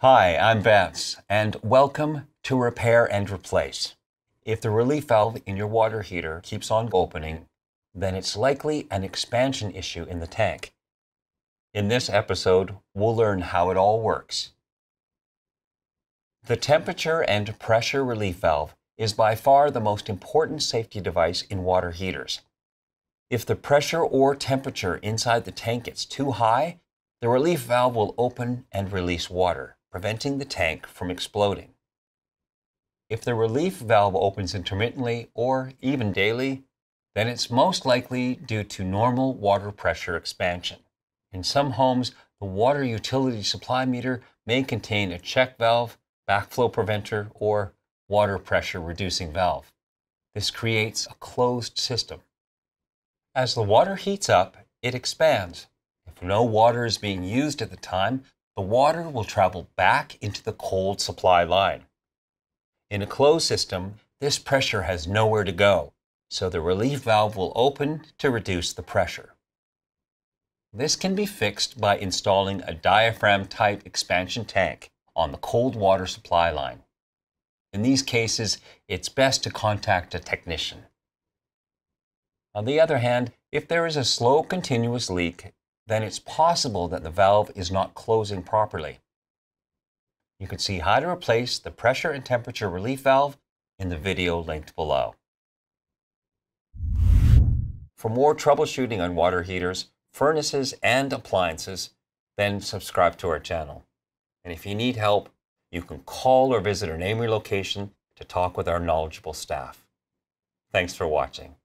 Hi, I'm Vance, and welcome to Repair and Replace. If the relief valve in your water heater keeps on opening, then it's likely an expansion issue in the tank. In this episode, we'll learn how it all works. The temperature and pressure relief valve is by far the most important safety device in water heaters. If the pressure or temperature inside the tank gets too high, the relief valve will open and release water, preventing the tank from exploding. If the relief valve opens intermittently or even daily, then it's most likely due to normal water pressure expansion. In some homes, the water utility supply meter may contain a check valve, backflow preventer, or water pressure reducing valve. This creates a closed system. As the water heats up, it expands. If no water is being used at the time, the water will travel back into the cold supply line. In a closed system, this pressure has nowhere to go, so the relief valve will open to reduce the pressure. This can be fixed by installing a diaphragm-type expansion tank on the cold water supply line. In these cases, it's best to contact a technician. On the other hand, if there is a slow continuous leak, then it's possible that the valve is not closing properly. You can see how to replace the pressure and temperature relief valve in the video linked below. For more troubleshooting on water heaters, furnaces, and appliances, then subscribe to our channel. And if you need help, you can call or visit an AMRE location to talk with our knowledgeable staff. Thanks for watching.